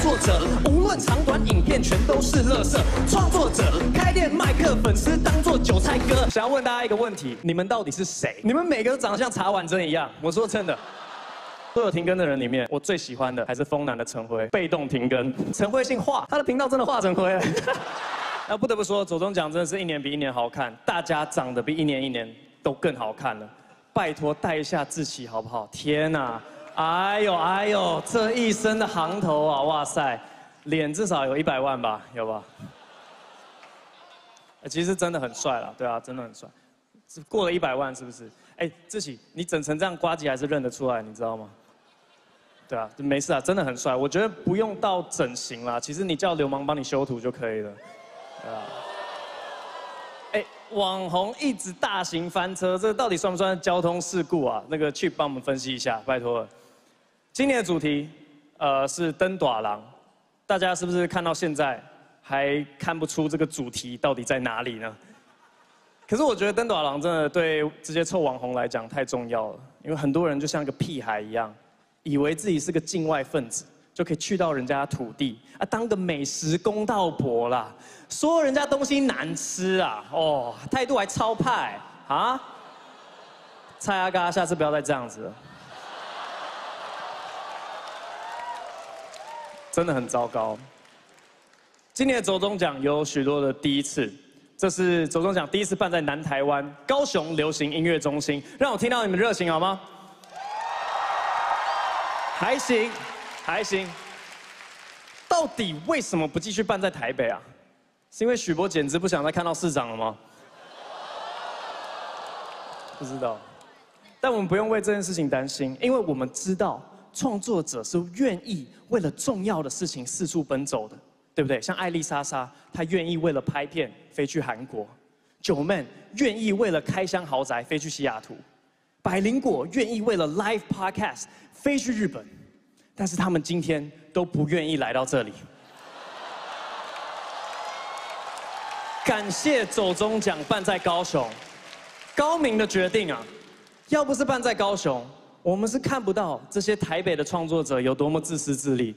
作者，无论长短影片全都是垃圾。创作者开店卖课，粉丝当作韭菜割。想要问大家一个问题：你们到底是谁？你们每个都长得像茶碗蒸一样。我说真的。 所有停更的人里面，我最喜欢的还是风男的陈辉，被动停更。陈辉姓华，他的频道真的华成辉了。那不得不说，走中奖真的是一年比一年好看，大家长得比一年一年都更好看了。拜托带一下志奇好不好？天哪，哎呦，这一身的行头啊，哇塞，脸至少有100万吧，有吧？其实真的很帅啦，对啊，真的很帅。过了100万是不是？哎，志奇，你整成这样，呱吉还是认得出来，你知道吗？ 对啊，没事啊，真的很帅。我觉得不用到整形啦，其实你叫流氓帮你修图就可以了。对啊。哎，网红一直大型翻车，这到底算不算交通事故啊？那个去帮我们分析一下，拜托了。今年的主题，是登大人，大家是不是看到现在还看不出这个主题到底在哪里呢？可是我觉得登大人真的对这些臭网红来讲太重要了，因为很多人就像一个屁孩一样。 以为自己是个境外分子，就可以去到人家土地啊，当个美食公道伯啦，说人家东西难吃啊，哦，态度还超派啊！蔡阿嘎，下次不要再这样子了，真的很糟糕。今年的走中奖有许多的第一次，这是走中奖第一次办在南台湾高雄流行音乐中心，让我听到你们热情好吗？ 还行，还行。到底为什么不继续办在台北啊？是因为许博简直不想再看到市长了吗？不知道。但我们不用为这件事情担心，因为我们知道创作者是愿意为了重要的事情四处奔走的，对不对？像艾丽莎莎，她愿意为了拍片飞去韩国；九妹愿意为了开箱豪宅飞去西雅图。 百灵果愿意为了 live podcast 飞去日本，但是他们今天都不愿意来到这里。感谢走中奖办在高雄，高明的决定啊！要不是办在高雄，我们是看不到这些台北的创作者有多么自私自利。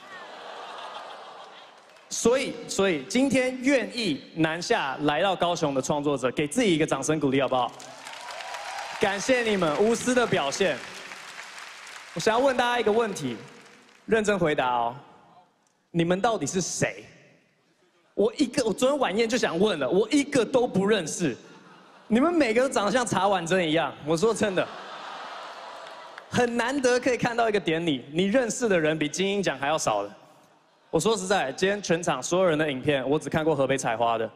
所以今天愿意南下来到高雄的创作者，给自己一个掌声鼓励好不好？ 感谢你们无私的表现。我想要问大家一个问题，认真回答哦。你们到底是谁？我昨天晚宴就想问了，我一个都不认识。你们每个都长得像茶碗蒸一样。我说真的，很难得可以看到一个典礼，你认识的人比金鹰奖还要少的。我说实在，今天全场所有人的影片，我只看过河北采花的。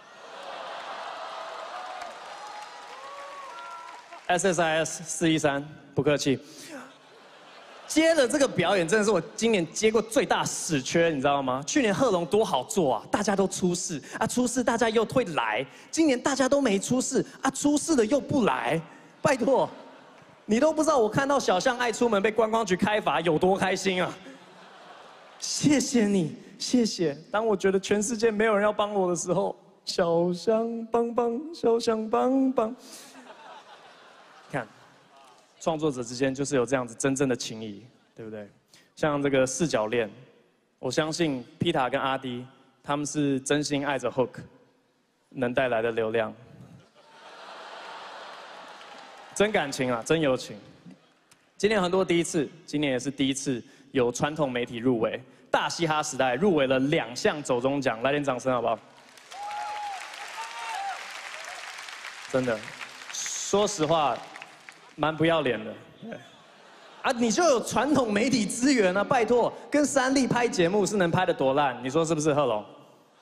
SSIS 413，不客气。接了这个表演，真的是我今年接过最大屎缺，你知道吗？去年贺龙多好做啊，大家都出事啊，出事大家又会来。今年大家都没出事啊，出事的又不来。拜托，你都不知道我看到小象爱出门被观光局开罚有多开心啊！谢谢你，谢谢。当我觉得全世界没有人要帮我的时候，小象帮帮，小象帮帮。 看，创作者之间就是有这样子真正的情谊，对不对？像这个四角恋，我相信皮塔跟阿迪他们是真心爱着 Hook 能带来的流量，真感情啊，真友情。今年很多第一次，今年也是第一次有传统媒体入围，大嘻哈时代入围了2项走中奖，来点掌声好不好？真的，说实话。 蛮不要脸的，对，啊，你就有传统媒体资源啊，拜托，跟3立拍节目是能拍得多烂？你说是不是，贺龙？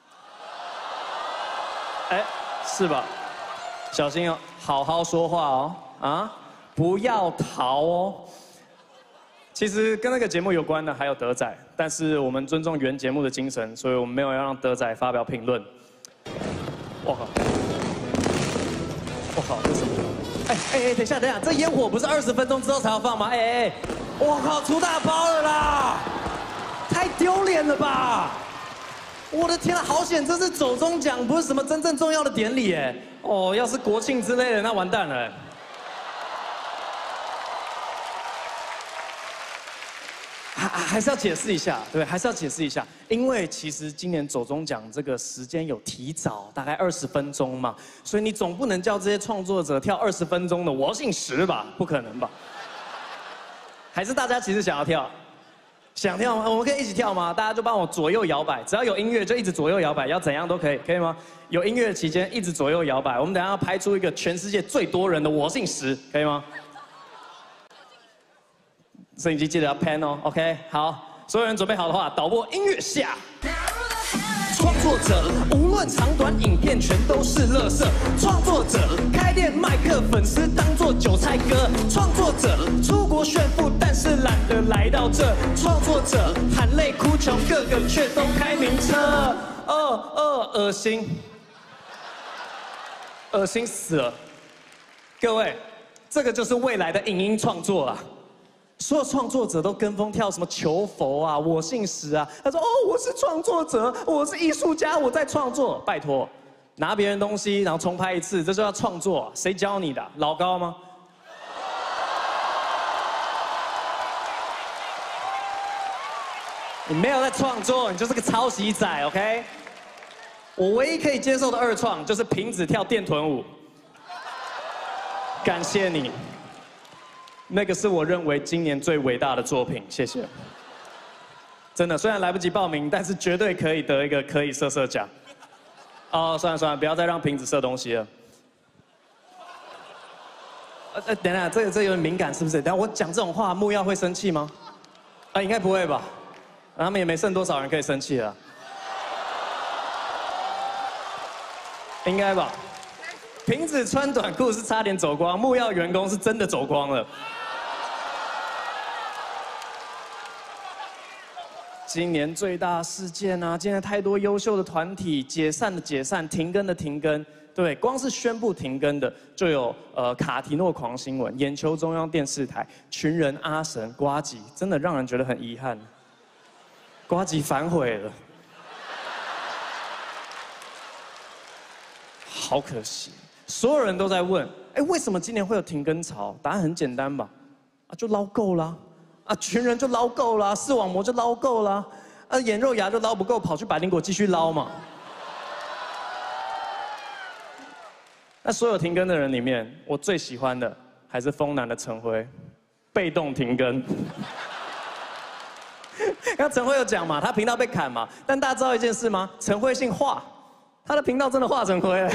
哎，是吧？小心哦，好好说话哦，啊，不要逃哦。其实跟那个节目有关的还有德仔，但是我们尊重原节目的精神，所以我们没有要让德仔发表评论。我靠！我靠，这什么？ 哎，等一下，这烟火不是20分钟之后才要放吗？我靠，出大包了啦！太丢脸了吧！我的天啊，好险，这是走中奖，不是什么真正重要的典礼哎。哦，要是国庆之类的，那完蛋了。 还是要解释一下，对，还是要解释一下，因为其实今年走中奖这个时间有提早，大概20分钟嘛，所以你总不能叫这些创作者跳20分钟的我姓石吧？不可能吧？还是大家其实想要跳？想跳吗？我们可以一起跳吗？大家就帮我左右摇摆，只要有音乐就一直左右摇摆，要怎样都可以，可以吗？有音乐期间一直左右摇摆，我们等一下要拍出一个全世界最多人的我姓石，可以吗？摄影机记得要 pan 哦 ，OK， 好，所有人准备好的话，导播音乐下。创作者无论长短影片全都是垃圾。创作者开店卖课，粉丝当作韭菜割。创作者出国炫富，但是懒得来到这。创作者含泪哭穷，个个却都开名车。恶心，恶心死了！各位，这个就是未来的影音创作啦。所有创作者都跟风跳什么求佛啊，我姓石啊。他说：“哦，我是创作者，我是艺术家，我在创作。”拜托，拿别人东西然后重拍一次，这就叫创作啊？谁教你的？老高吗？你没有在创作，你就是个抄袭仔 ，OK？ 我唯一可以接受的二创就是瓶子跳电臀舞。感谢你。那个是我认为今年最伟大的作品，谢谢。真的，虽然来不及报名，但是绝对可以得一个可以射奖。哦，算了，不要再让瓶子射东西了。等等，这有点敏感，是不是？等下我讲这种话，木曜会生气吗？应该不会吧？他们也没剩多少人可以生气了。应该吧？瓶子穿短裤是差点走光，木曜员工是真的走光了。今年最大事件啊！今年太多优秀的团体解散的解散，停更的停更，对，光是宣布停更的就有卡提诺狂新闻、眼球中央电视台、群人阿神、呱吉，真的让人觉得很遗憾。呱吉反悔了，好可惜。所有人都在问，为什么今年会有停更潮？答案很简单吧，就捞够啦。群人就捞够了，视网膜就捞够了，眼肉芽就捞不够，跑去百灵果继续捞嘛。那所有停更的人里面，我最喜欢的还是风男的陈辉，被动停更。刚陈辉有讲嘛，他频道被砍嘛，但大家知道一件事吗？陈辉姓华，他的频道真的华陈辉了。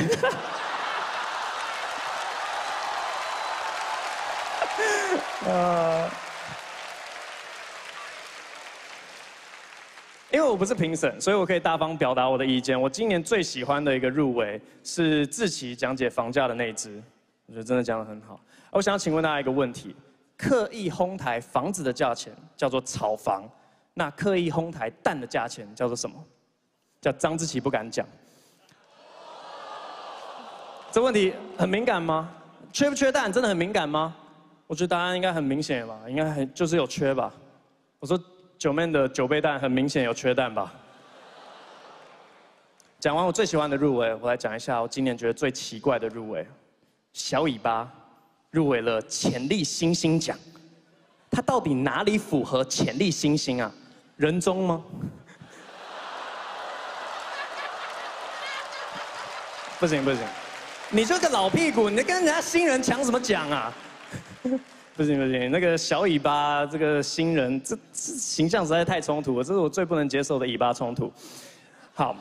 因为我不是评审，所以我可以大方表达我的意见。我今年最喜欢的一个入围是志祺讲解房价的那一支，我觉得真的讲得很好。我想要请问大家一个问题：刻意哄抬房子的价钱叫做炒房，那刻意哄抬蛋的价钱叫做什么？叫张志祺不敢讲。这问题很敏感吗？缺不缺蛋真的很敏感吗？我觉得答案应该很明显吧，应该就是有缺吧。我说。9man 的9倍蛋很明显有缺蛋吧？讲完我最喜欢的入围，我来讲一下我今年觉得最奇怪的入围。小尾巴入围了潜力新星奖，它到底哪里符合潜力新星啊？人中吗？不行，你这个老屁股，你跟人家新人抢什么奖啊？不行，那个小尾巴这个新人，这形象实在太冲突了，这是我最不能接受的尾巴冲突。好，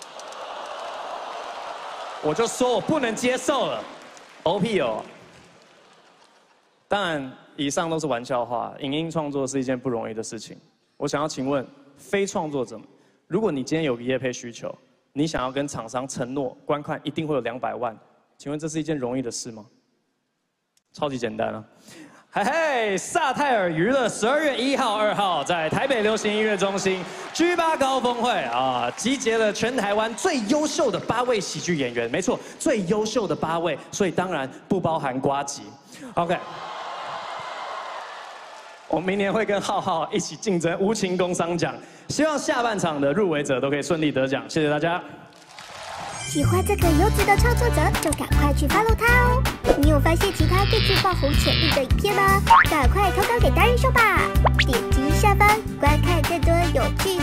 我就说我不能接受了 ，OP 哦。当然，以上都是玩笑话，影音创作是一件不容易的事情。我想要请问非创作者们，如果你今天有个业配需求，你想要跟厂商承诺观看一定会有200万，请问这是一件容易的事吗？超级简单啊！萨泰尔娱乐12月1号、2号在台北流行音乐中心 G8 高峰会啊，集结了全台湾最优秀的8位喜剧演员，没错，最优秀的8位，所以当然不包含呱吉。OK， 我明年会跟浩浩一起竞争无情工商奖，希望下半场的入围者都可以顺利得奖，谢谢大家。 喜欢这个优质的创作者，就赶快去 follow 他哦！你有发现其他更具爆红潜力的影片吗？赶快投稿给达人秀吧！点击下方观看更多有趣